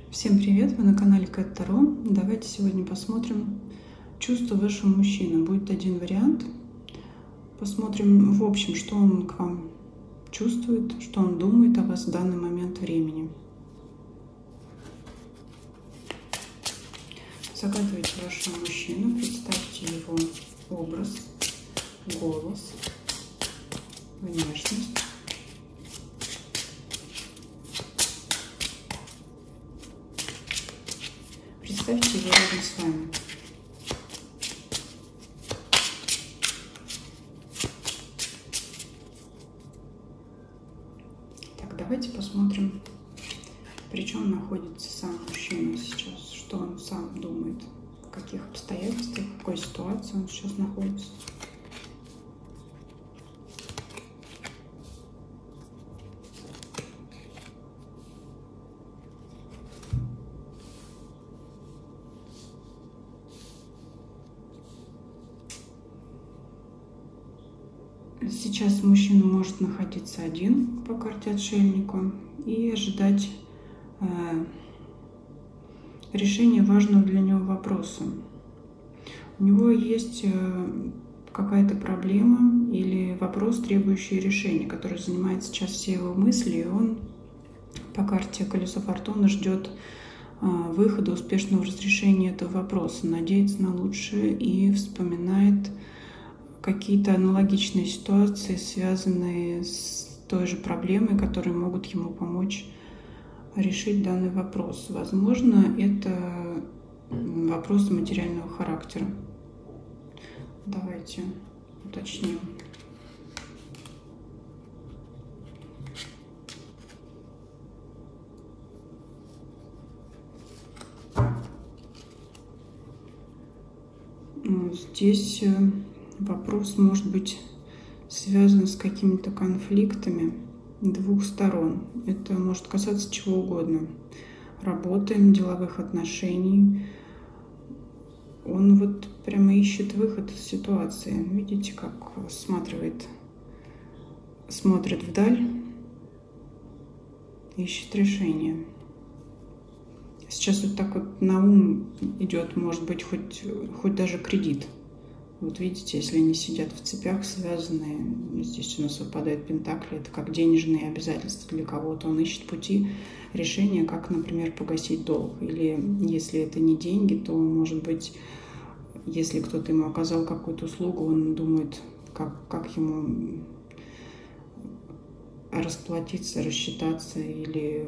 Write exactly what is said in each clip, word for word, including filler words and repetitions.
Всем привет! Вы на канале Кэт Таро. Давайте сегодня посмотрим чувства вашего мужчины. Будет один вариант. Посмотрим в общем, что он к вам чувствует, что он думает о вас в данный момент времени. Загадывайте вашего мужчину, представьте его образ, голос, внешность. Представьте его рядом с вами. Так, давайте посмотрим, при чем находится сам мужчина сейчас, что он сам думает, в каких обстоятельствах, в какой ситуации он сейчас находится. Сейчас мужчина может находиться один по карте отшельника и ожидать э, решения важного для него вопроса. У него есть э, какая-то проблема или вопрос, требующий решения, который занимает сейчас все его мысли, и он по карте колесо фортуны ждет э, выхода, успешного разрешения этого вопроса, надеется на лучшее и вспоминает какие-то аналогичные ситуации, связанные с той же проблемой, которые могут ему помочь решить данный вопрос. Возможно, это вопросы материального характера. Давайте уточним. Здесь вопрос может быть связан с какими-то конфликтами двух сторон. Это может касаться чего угодно. Работы, деловых отношений. Он вот прямо ищет выход из ситуации. Видите, как осматривает, смотрит вдаль, ищет решение. Сейчас вот так вот на ум идет, может быть, хоть, хоть даже кредит. Вот видите, если они сидят в цепях связанные, здесь у нас выпадает пентакли, это как денежные обязательства для кого-то. Он ищет пути решения, как, например, погасить долг. Или если это не деньги, то, может быть, если кто-то ему оказал какую-то услугу, он думает, как, как ему расплатиться, рассчитаться или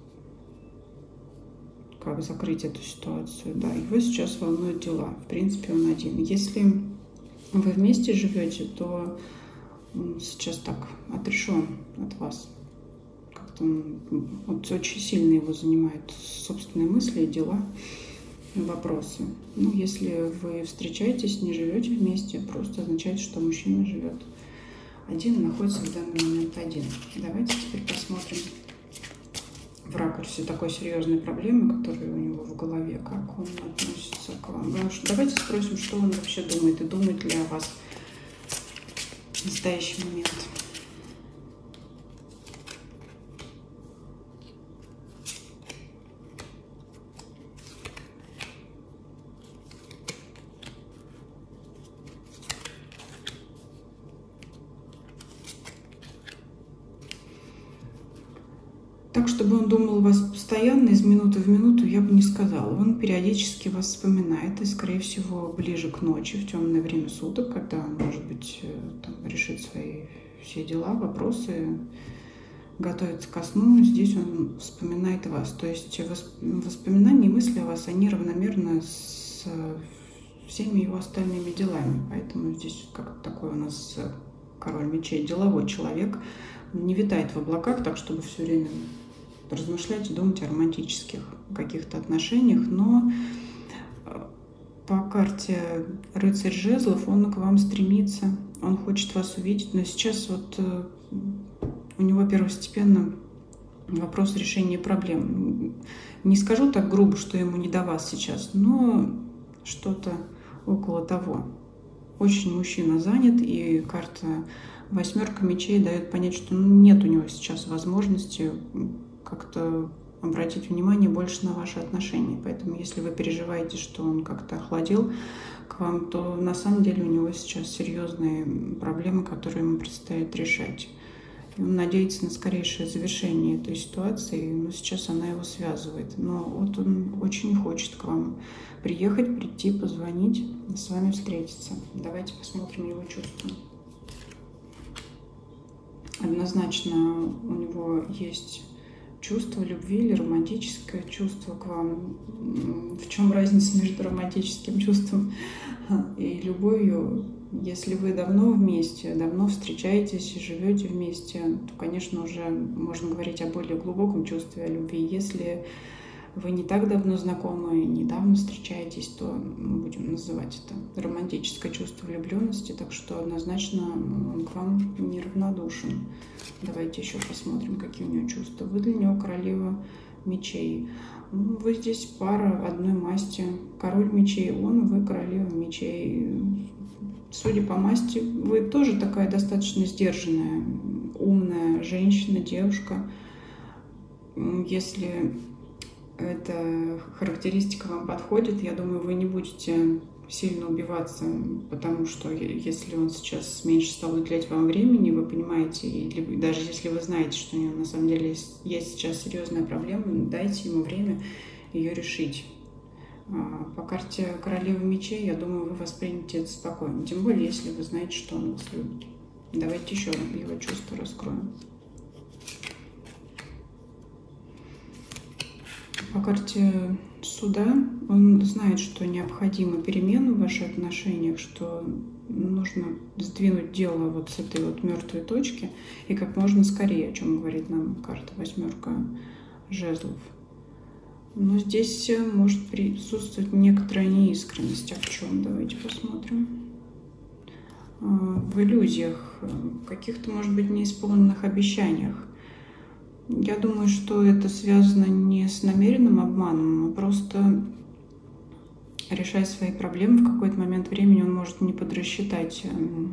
как закрыть эту ситуацию. Да, его сейчас волнуют дела. В принципе, он один. Если вы вместе живете, то он сейчас так отрешен от вас. Как-то он, вот очень сильно его занимают собственные мысли, дела, вопросы. Ну, если вы встречаетесь, не живете вместе, просто означает, что мужчина живет один, находится в данный момент один. Давайте теперь посмотрим в ракурсе такой серьезной проблемы, которая у него в голове, как он относится к вам. Давайте спросим, что он вообще думает и думает ли о вас в настоящий момент. Так, чтобы он думал о вас постоянно, из минуты в минуту, я бы не сказала. Он периодически вас вспоминает, и, скорее всего, ближе к ночи, в темное время суток, когда он, может быть, там, решит свои все дела, вопросы, готовится ко сну, здесь он вспоминает вас. То есть воспоминания и мысли о вас, они равномерно с всеми его остальными делами. Поэтому здесь как такой у нас король мечей, деловой человек, не витает в облаках, так чтобы все время размышлять и думать о романтических каких-то отношениях, но по карте рыцарь жезлов он к вам стремится, он хочет вас увидеть, но сейчас вот у него первостепенно вопрос решения проблем. Не скажу так грубо, что ему не до вас сейчас, но что-то около того. Очень мужчина занят, и карта восьмерка мечей дает понять, что нет у него сейчас возможности как-то обратить внимание больше на ваши отношения. Поэтому если вы переживаете, что он как-то охладел к вам, то на самом деле у него сейчас серьезные проблемы, которые ему предстоит решать. И он надеется на скорейшее завершение этой ситуации, но сейчас она его связывает. Но вот он очень хочет к вам приехать, прийти, позвонить, с вами встретиться. Давайте посмотрим его чувства. Однозначно у него есть чувство любви или романтическое чувство к вам. В чем разница между романтическим чувством и любовью? Если вы давно вместе, давно встречаетесь и живете вместе, то, конечно, уже можно говорить о более глубоком чувстве любви. Если вы не так давно знакомы, недавно встречаетесь, то мы будем называть это романтическое чувство влюбленности. Так что однозначно он к вам неравнодушен. Давайте еще посмотрим, какие у него чувства. Вы для него королева мечей. Вы здесь пара одной масти. Король мечей он, вы королева мечей. Судя по масти, вы тоже такая достаточно сдержанная, умная женщина, девушка. Если эта характеристика вам подходит, я думаю, вы не будете сильно убиваться, потому что если он сейчас меньше стал уделять вам времени, вы понимаете, или даже если вы знаете, что у него на самом деле есть, есть сейчас серьезная проблема, дайте ему время ее решить. По карте королевы мечей, я думаю, вы воспримете это спокойно. Тем более, если вы знаете, что он вас любит. Давайте еще его чувства раскроем. По карте суда он знает, что необходимы перемены в ваших отношениях, что нужно сдвинуть дело вот с этой вот мертвой точки и как можно скорее, о чем говорит нам карта восьмерка жезлов. Но здесь может присутствовать некоторая неискренность. А в чем? Давайте посмотрим. В иллюзиях, в каких-то, может быть, неисполненных обещаниях. Я думаю, что это связано не с намеренным обманом, а просто решая свои проблемы, в какой-то момент времени он может не подрасчитать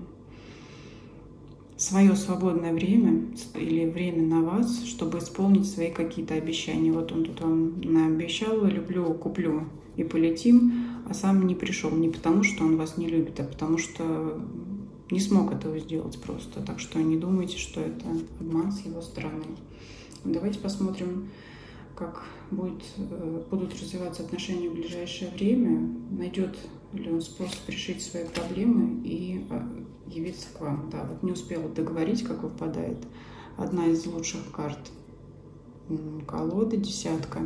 свое свободное время или время на вас, чтобы исполнить свои какие-то обещания. Вот он тут вам наобещал: люблю, куплю и полетим, а сам не пришел. Не потому, что он вас не любит, а потому что не смог этого сделать просто. Так что не думайте, что это обман с его стороны. Давайте посмотрим, как будет, будут развиваться отношения в ближайшее время. Найдет ли он способ решить свои проблемы и явиться к вам. Да, вот не успела договорить, как выпадает одна из лучших карт колоды, десятка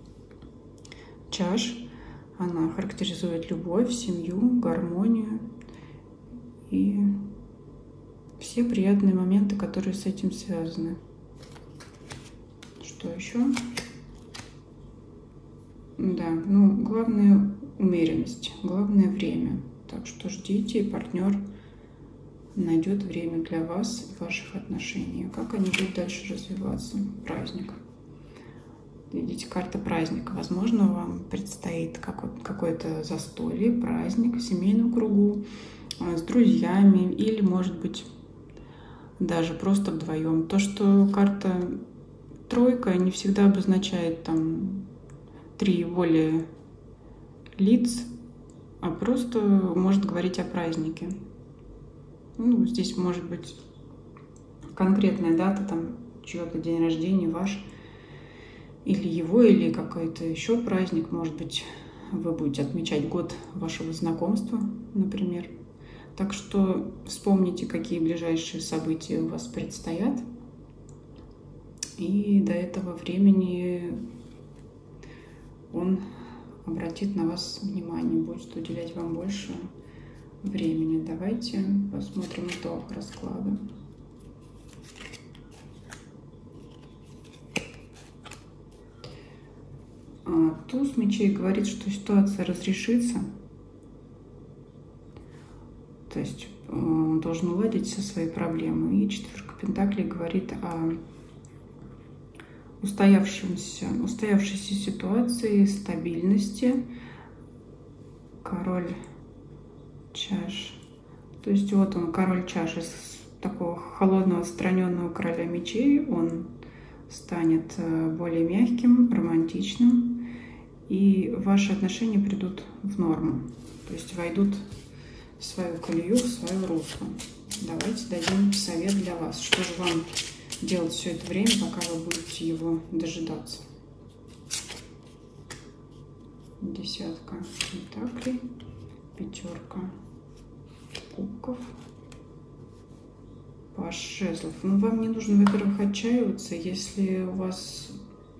чаш. Она характеризует любовь, семью, гармонию и все приятные моменты, которые с этим связаны. Что еще? Да, ну, главное умеренность, главное время. Так что ждите, и партнер найдет время для вас в ваших отношениях. Как они будут дальше развиваться? Праздник. Видите, карта праздника. Возможно, вам предстоит какое-то застолье, праздник в семейном кругу, с друзьями или, может быть, даже просто вдвоем. То, что карта тройка не всегда обозначает там три более лиц, а просто может говорить о празднике. Ну, здесь может быть конкретная дата, там чьё-то день рождения ваш, или его, или какой-то еще праздник. Может быть, вы будете отмечать год вашего знакомства, например. Так что вспомните, какие ближайшие события у вас предстоят. И до этого времени он обратит на вас внимание, будет уделять вам больше времени. Давайте посмотрим итог расклада. Туз мечей говорит, что ситуация разрешится. То есть он должен уладить все свои проблемы. И четверка пентаклей говорит о устоявшемся, устоявшейся ситуации, стабильности. Король чаш. То есть вот он, король чаш, из такого холодного, отстраненного короля мечей. Он станет более мягким, романтичным, и ваши отношения придут в норму, то есть войдут в свою колею, в свое русло. Давайте дадим совет для вас. Что же вам делать все это время, пока вы будете его дожидаться? Десятка пентаклей, пятерка кубков, паж жезлов. Ну, вам не нужно, во-первых, отчаиваться, если у вас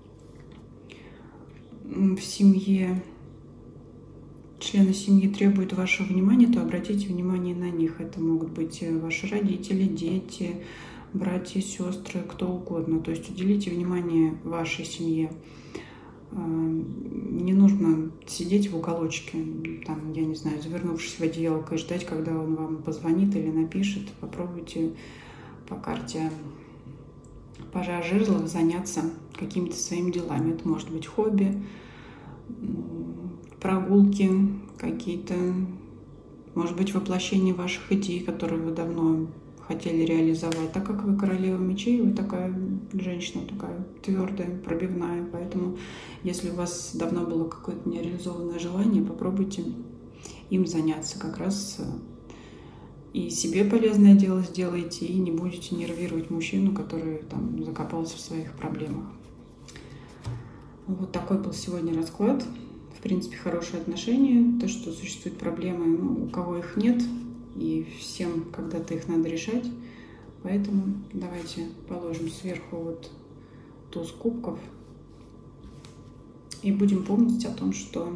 в семье члены семьи требуют вашего внимания, то обратите внимание на них. Это могут быть ваши родители, дети, братья, сестры, кто угодно. То есть уделите внимание вашей семье. Не нужно сидеть в уголочке, там, я не знаю, завернувшись в одеялко и ждать, когда он вам позвонит или напишет. Попробуйте по карте пажа жезлов заняться какими-то своими делами. Это может быть хобби, прогулки какие-то, может быть, воплощение ваших идей, которые вы давно хотели реализовать. Так как вы королева мечей, вы такая женщина, такая твердая, пробивная. Поэтому, если у вас давно было какое-то нереализованное желание, попробуйте им заняться. Как раз и себе полезное дело сделаете, и не будете нервировать мужчину, который там закопался в своих проблемах. Вот такой был сегодня расклад. В принципе, хорошие отношения. То, что существуют проблемы, ну, у кого их нет, и всем когда-то их надо решать. Поэтому давайте положим сверху вот туз кубков и будем помнить о том, что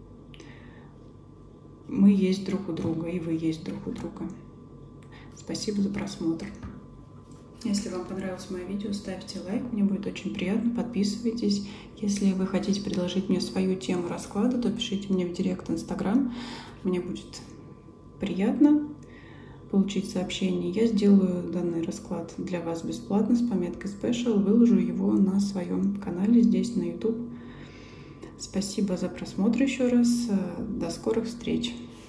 мы есть друг у друга, и вы есть друг у друга. Спасибо за просмотр. Если вам понравилось мое видео, ставьте лайк, мне будет очень приятно, подписывайтесь. Если вы хотите предложить мне свою тему расклада, то пишите мне в директ Инстаграм, мне будет приятно получить сообщение. Я сделаю данный расклад для вас бесплатно с пометкой Special, выложу его на своем канале здесь на YouTube. Спасибо за просмотр еще раз, до скорых встреч!